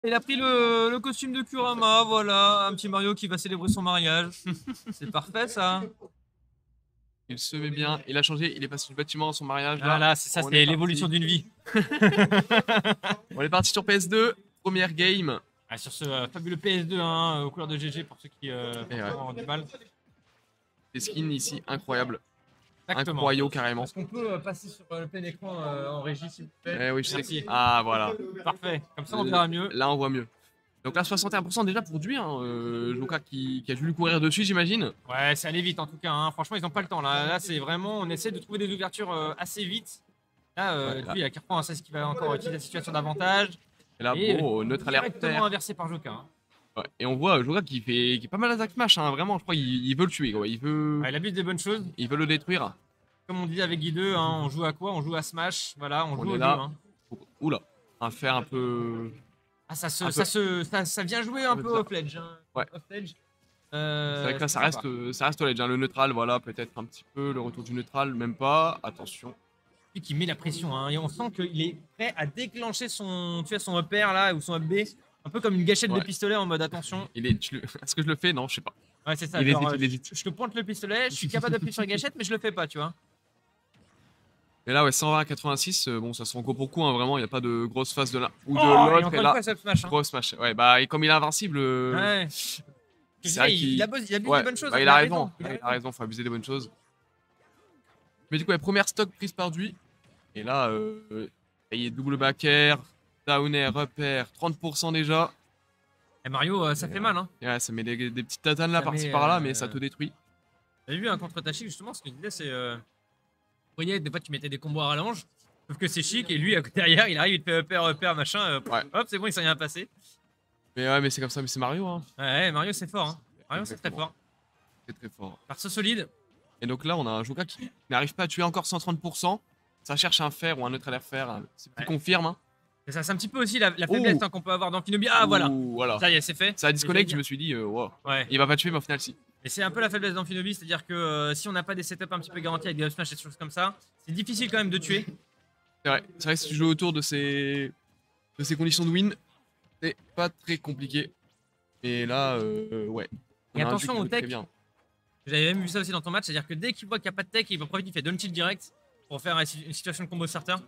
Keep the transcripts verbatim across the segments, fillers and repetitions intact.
Il a pris le, le costume de Kurama, voilà, un petit Mario qui va célébrer son mariage. C'est parfait ça. Il se met bien, il a changé, il est passé du bâtiment à son mariage là. Voilà, c'est ça, On c'est est l'évolution parti. d'une vie. On est parti sur P S deux, première game. Ah, sur ce euh, fabuleux P S deux hein, aux couleurs de G G pour ceux qui euh, Et ouais. ont du mal. Des skins ici incroyables. Exactement. Incroyaux carrément. Est-ce qu'on peut euh, passer sur euh, le plein écran euh, en régie s'il vous plaît? Eh oui, je Merci. sais. Ah voilà. Parfait, comme ça on verra mieux. Là on voit mieux. Donc là soixante et un pour cent déjà pour lui, hein. euh, Joka qui, qui a dû lui courir dessus j'imagine. Ouais, ça allait vite en tout cas, hein. Franchement ils n'ont pas le temps là. Là c'est vraiment, on essaie de trouver des ouvertures euh, assez vite. Là, euh, Ouais, là. lui il y a Carpan, ça c'est qui va encore utiliser la situation d'avantage. Et là Et bon, neutre alerte. directement inversé par Joka. Hein. Ouais. Et on voit Joka qui fait qui est pas mal d'attaque smash, hein. Vraiment je crois qu'il il veut le tuer quoi. Il veut, Ouais, il abuse des bonnes choses. il veut le détruire. Comme on dit avec Guy deux, hein, on joue à quoi? On joue à Smash, voilà, on, On joue est au jeu. là. Hein. Oula, un faire un peu. Ah, ça, se, Un ça, peu- se, ça, ça vient jouer un peu peu bizarre. au pledge. Hein. Ouais. Au pledge. Euh, C'est vrai que là ça sympa. reste, euh, ça reste au ledge, hein. Le neutral voilà peut-être un petit peu, le retour du neutral même pas, attention. Lui qui met la pression, hein, et on sent qu'il est prêt à déclencher son, tu vois, son upper là, ou son up B, un peu comme une gâchette Ouais. de pistolet en mode attention. Il est, tu le- Est-ce que je le fais? Non, je sais pas. Ouais, c'est ça. Il genre, hésite, euh, il hésite. Je, je te pointe le pistolet, je suis capable d'appuyer sur la gâchette, mais je le fais pas, tu vois. Et là, ouais, cent vingt à quatre-vingt-six, euh, bon, ça se rend pour coup, hein, vraiment, il n'y a pas de grosse phase de l'un ou de Oh, et l'autre. encore Et une là, fois, ça smash. Hein. grosse smash. Ouais, bah, et comme il est invincible, euh, Ouais. c'est vrai il, qu'il il, abuse, il abuse ouais, des bonnes choses. bah, hein, il il a a raison. il a Ouais, il a raison, faut abuser des bonnes choses. Mais du coup, ouais, première stock prise par lui. Et là, euh, il y a double back air, down air, up air, trente pour cent déjà. Et Mario, euh, ça Et fait euh, mal. Hein. Et ouais, ça met des, des petites tatanes là, Ça par-ci met, par-là, euh, mais ça te détruit. T'avais vu un contre Tachi justement, ce que je disais, c'est. Euh... Vous voyez, des fois tu mettais des combos à rallonge, sauf que c'est chic, et lui, à côté derrière, il arrive, il te fait upper, upper, machin. Euh, Ouais. Hop, c'est bon, il s'est rien passé. Mais ouais, mais c'est comme ça, mais c'est Mario, hein. Ouais, Mario, c'est fort. Hein. Mario, c'est très Exactement. fort. C'est très fort. Perso solide. Et donc là, on a un Joka qui n'arrive pas à tuer encore cent trente pour cent. Ça cherche un fer ou un neutre à l'air fer. C'est plus Ouais. confirme. Hein. Et ça, c'est un petit peu aussi la, la faiblesse hein, qu'on peut avoir dans Kinobi. Ah, voilà. Ouh, voilà. Ça y est, c'est fait. Ça a disconnect, Et je me suis dit, euh, wow. Ouais. Il va pas tuer, mais au final, si. Et c'est un peu la faiblesse d'Amphinobi, c'est-à-dire que euh, si on n'a pas des setups un petit peu garantis avec des up smash et des choses comme ça, c'est difficile quand même de tuer. C'est vrai. C'est vrai que si tu joues autour de ces, de ces conditions de win, c'est pas très compliqué. Et là, euh, ouais. On Et a un attention jeu qui au joue très tech. bien. J'avais même vu ça aussi dans ton match, c'est-à-dire que dès qu'il voit qu'il n'y a pas de tech, il va profiter, il fait down tilt direct pour faire une situation de combo starter.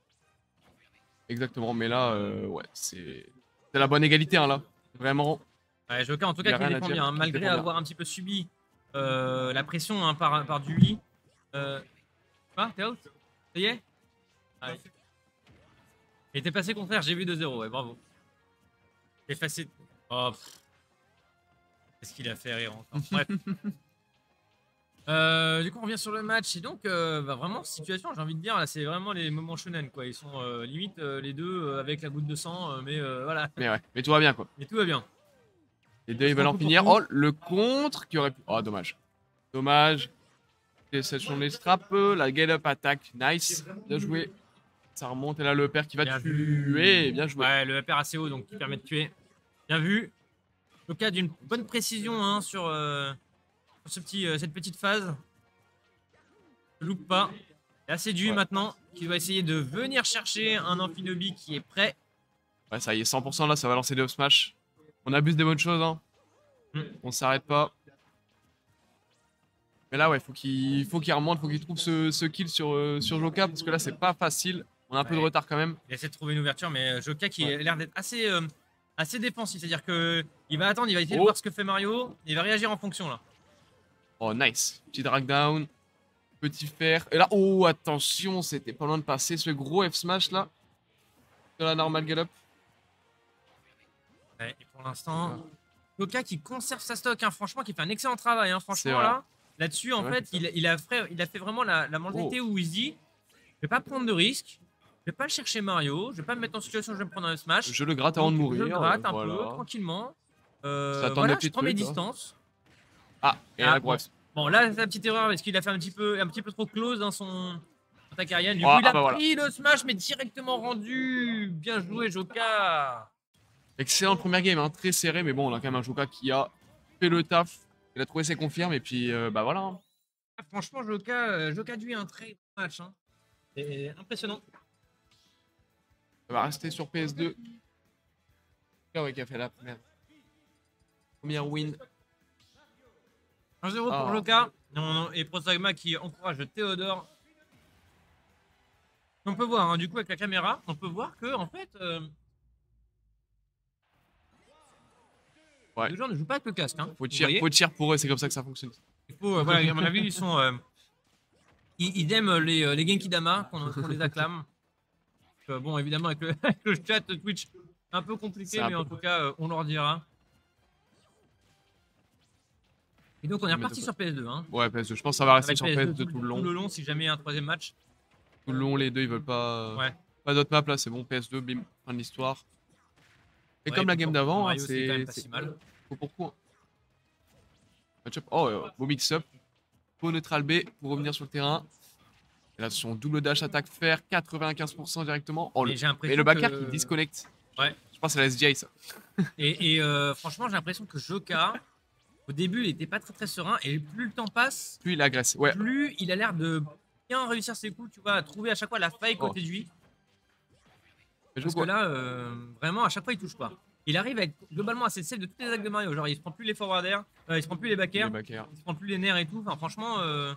Exactement. Mais là, euh, ouais, c'est c'est la bonne égalité, hein, là. Vraiment. Ouais, Joka en tout Il y cas a qui rien à défend dire, bien, hein, qui malgré défend bien. avoir un petit peu subi euh, la pression hein, par, par Dewey. Euh... Quoi? T'es out? Ça y est? Ouais. Il était passé contraire, j'ai vu deux zéro, ouais, bravo. Il est passé. Oh, pff. Qu'est-ce qu'il a fait rire encore? Bref. Euh, du coup, on revient sur le match. Et donc, euh, bah, vraiment, situation, j'ai envie de dire, là, c'est vraiment les moments shonen, quoi. Ils sont euh, limite euh, les deux euh, avec la goutte de sang, euh, mais euh, voilà. Mais ouais. Mais tout va bien, quoi. Mais tout va bien. Les deux, ils veulent en Coup pour finir. coup. Oh, le contre qui aurait pu. Oh, dommage. Dommage. Session les straps. La get up attaque. Nice. Bien joué. Ça remonte. Et là, le père qui va Bien tuer. vu. Bien joué. Ouais, le upper assez haut, donc qui permet de tuer. Bien vu. Au cas d'une bonne précision hein, sur, euh, sur ce petit, euh, cette petite phase. Ne loupe pas. Et assez dur Ouais. maintenant, qui doit essayer de venir chercher un Amphinobi qui est prêt. Ouais, ça y est, cent pour cent là, ça va lancer des up smash. On abuse des bonnes choses, hein. Mm. On s'arrête pas. Mais là, ouais, faut qu'il faut qu'il remonte, faut qu'il trouve ce, ce kill sur, euh, sur Joka, parce que là, c'est pas facile. On a un peu de Ouais. retard quand même. Il essaie de trouver une ouverture, mais Joka qui Ouais. a l'air d'être assez, euh, assez défensif. C'est-à-dire qu'il va attendre, il va essayer de Oh. voir ce que fait Mario. Il va réagir en fonction là. Oh, nice. Petit drag down. Petit fer. Et là, oh, attention, c'était pas loin de passer ce gros F smash là. Sur la normal gallop. Ouais, et pour l'instant, Joka qui conserve sa stock, hein, franchement, qui fait un excellent travail. Hein, C'est franchement, vrai. là, là-dessus, en Ouais, fait, c'est il, il, a fait, il a fait vraiment la, la mentalité Oh. où il se dit je vais pas prendre de risques, je vais pas chercher Mario, je vais pas me mettre en situation où je vais me prendre un smash. Je le gratte avant de Donc, mourir. Je gratte euh, un voilà. peu, tranquillement. Euh, Ça attend voilà, des je petits prends mes trucs, hein. distances. Ah, et Ah, la grosse. Bon, là, c'est la petite erreur parce qu'il a fait un petit peu, un petit peu trop close dans son attaque aérienne. Du Ah, coup, il a ah bah voilà. pris le smash, mais directement rendu. Bien joué, Joka. Excellente première game, hein, très serré, mais bon, on a quand même un Joka qui a fait le taf. Il a trouvé ses confirmes, et puis euh, bah voilà. Hein. Ah, franchement, Joka, euh, Joka Dui, un très bon match. Hein. C'est impressionnant. Ça va rester sur P S deux. Ah ouais, qui a fait la première. Première win. un zéro pour Ah. Joka. Non, non, et Prosagma qui encourage Théodore. On peut voir, hein, du coup, avec la caméra, on peut voir que, en fait, euh, Ouais. les gens ne jouent pas avec le casque. Hein, Faut vous cheer, voyez. faut cheer pour eux, c'est comme ça que ça fonctionne. Il faut, euh, voilà, à mon avis, ils sont. Euh, ils, ils aiment les, euh, les Genki Dama, qu'on qu'on les acclame. Donc, euh, bon, évidemment, avec le, avec le chat Twitch, un peu compliqué, un mais peu... en tout cas, euh, on leur dira. Et donc, on est reparti sur P S deux. Hein. Ouais, P S deux. Je pense que ça va rester Ça sur va être P S P S deux deux tout le long. Tout le long, si jamais il y a un troisième match. Tout le long, les deux, ils veulent pas. Ouais. Pas d'autres maps là, c'est bon. P S deux, bim, fin de l'histoire. Et Ouais, comme la pour- game pour d'avant, Mario, c'est quand même c'est. pas si mal. Faut pourquoi. Match-up. Oh, euh, beau mix-up. Beau neutral B pour revenir sur le terrain. Et là, son double dash attaque fer, quatre-vingt-quinze pour cent directement. Oh, Mais le... j'ai l'impression Et le backer que- qui disconnecte. Ouais. Je pense que c'est la S G I ça. Et, et, euh, franchement, j'ai l'impression que Joka, au début, il était pas très très serein. Et plus le temps passe, Puis il agresse. Ouais. plus il a l'air de bien réussir ses coups, tu vois, à trouver à chaque fois la faille Oh. côté de lui. Mais je Parce vois que là, euh, vraiment, à chaque fois, il touche pas. Il arrive à être globalement assez safe de toutes les attaques de Mario. Genre, il se prend plus les forward air, euh, il se prend plus les back air, les backers. il se prend plus les nerfs et tout. Enfin, franchement, euh,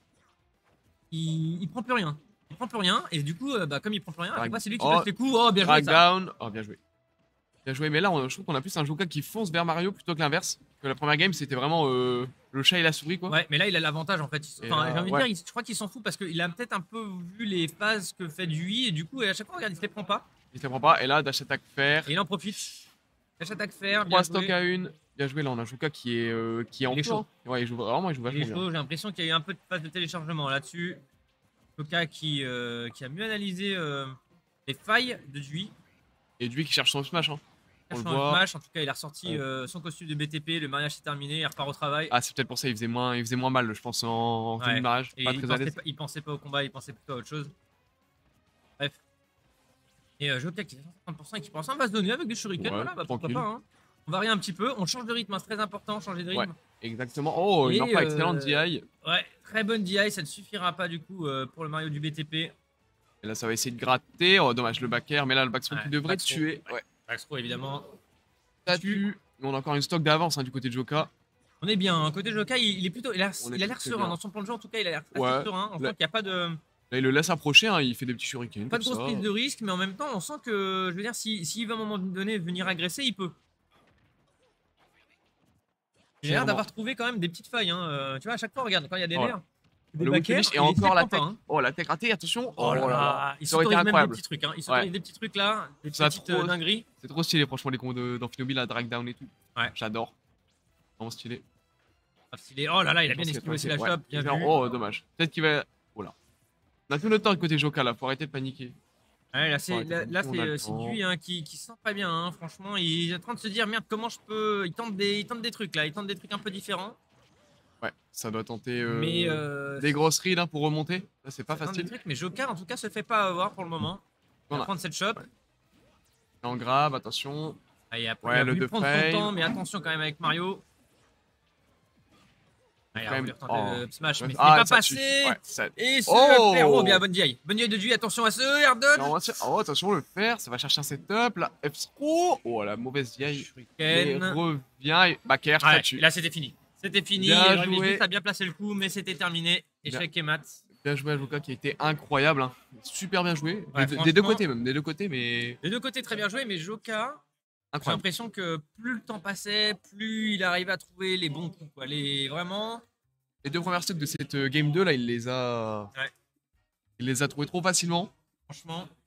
il, il prend plus rien. Il prend plus rien. Et du coup, euh, bah, comme il prend plus rien, à chaque fois, c'est lui qui Oh. passe les coups. Oh, bien joué, Drag ça. down. Oh, bien joué. Bien joué. Mais là, on, je trouve qu'on a plus un Joka qui fonce vers Mario plutôt que l'inverse. Que la première game, c'était vraiment euh, le chat et la souris, quoi. Ouais, mais là, il a l'avantage en fait. Il- Et Enfin, là, j'ai envie de ouais. dire, il- je crois qu'il s'en fout parce qu'il a peut-être un peu vu les phases que fait Dewey et du coup, à chaque fois, regarde, il se les prend pas. Il se les prend pas. Et là, dash attaque fer. Et il en profite. Dash attaque faire. Bien trois stocks joué. à une. Bien joué. Là, on a un Joka qui est, euh, qui est en Il est feu, chaud. hein. Ouais, il joue vraiment, il joue Il vachement est bien. chaud. J'ai l'impression qu'il y a eu un peu de phase de téléchargement là-dessus. Joka qui, euh, qui a mieux analysé euh, les failles de Dewey. Et lui qui cherche son smash, hein. On le Cherchant un voit. smash, en tout cas, il a ressorti Ouais. euh, son costume de B T P. Le mariage est terminé. Il repart au travail. Ah, c'est peut-être pour ça il faisait moins, il faisait moins mal, je pense, en, en tenue Ouais. de mariage. Et Pas il très à pensait l'aise. pas, il pensait pas au combat, il pensait plutôt à autre chose. Bref. Et euh, Joka qui est à cent cinquante pour cent et qui pense on va se donner avec des shurikens. Ouais, Voilà, bah, pourquoi tranquille. pas. Hein. On varie un petit peu, on change de rythme, hein, c'est très important, changer de rythme. Ouais. Exactement. Oh, Et, une emploi euh, excellente D I. Ouais, très bonne D I, ça ne suffira pas du coup euh, pour le Mario du B T P. Et là, ça va essayer de gratter. Oh, dommage, le back air. Mais là, le back throw Ouais, qui devrait back throw. tuer. Ouais. Baxtro évidemment. Ça tue. Mais on a encore une stock d'avance hein, du côté de Joka. On est bien, hein. Côté Joka, il, il est plutôt. Il a On est il a l'air très serein, bien. dans son plan de jeu en tout cas, il a l'air assez Ouais. serein. On Là- sent qu'il n'y a pas de, Là, il le laisse approcher. Hein, il fait des petits shurikens. pas de comme grosse ça. prise de risque, mais en même temps, on sent que, je veux dire, s'il si, s'il veut à un moment donné venir agresser, il peut. Il a l'air Clairement. d'avoir trouvé quand même des petites failles. Hein. euh, Tu vois, à chaque fois, regarde, quand il y a des Voilà. nerfs, des Le back whip finish air, et il les encore la prend tech. pas, hein. Oh, la tech ratée, attention. Oh là là, il Ça aurait été s'autorise même des incroyable. petits trucs. Hein. Il s'autorise Ouais. des petits trucs là, des Ça a petites trop- euh, dingueries. C'est trop stylé, franchement, les combos de- d'Amphinobi, la drag down et tout. Ouais. J'adore. Vraiment stylé. Ah, stylé. Oh là là, il a Je bien pense qu'il esquivé aussi va la passer. chope, bien Ouais. vu. Oh, dommage. Peut-être qu'il va. Oh là. On a tout le temps côté Joka là, faut arrêter de paniquer. Ouais, là, c'est Ouais, là, là, on c'est a le euh, c'est temps. Dewey hein, qui, qui se sent pas bien. Hein. Franchement, il est en train de se dire merde, comment je peux. Il tente des, il tente des trucs là, il tente des trucs un peu différents. Ouais, ça doit tenter euh, mais euh, des grosses reads hein, pour remonter. Là, c'est pas ça tente des facile. trucs, mais Joka en tout cas se fait pas avoir pour le moment. Il On va a- prendre cette shop. Ouais. En grave, attention. Ah, il a, Ouais, il a le voulu deux prendre frame. son temps, mais attention quand même avec Mario. Ah, il a Quand voulu même- retenter oh. le smash, mais c'est Ah, pas ça passé. tue. Ouais, ça- Et ce Oh. fer, oh bien bonne D I. Bonne D I de Dewey, attention à ce air dodge. Non, attention- oh, attention, le fer, ça va chercher un setup. Là, F oh, oh, la mauvaise D I. Et Shuriken. revient. Et back air, ça Ouais, tue. là c'était fini. C'était fini. Bien Il aurait joué. juste à bien placer le coup, mais c'était terminé. Échec et mat. Bien joué à Joka qui a été incroyable. Hein. Super bien joué. Ouais, des, des deux franchement- côtés même, des deux côtés, mais Les deux côtés très bien joués, mais Joka, j'ai incroyable. l'impression que plus le temps passait, plus il arrivait à trouver les bons coups. Quoi. Les, vraiment. Les deux premières stocks de cette euh, game deux là, il les a. Ouais. Il les a trouvés trop facilement. Franchement,